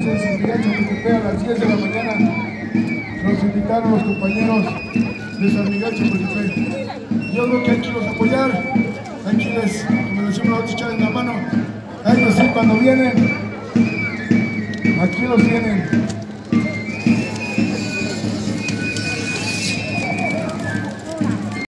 noche de San Miguel Chapultepec a las 10 de la mañana. Nos invitaron los compañeros de San Miguel Chapultepec. Yo creo que hay que los apoyar, hay que les, como decimos nosotros, echar en la mano. Hay que decir cuando vienen, aquí los tienen.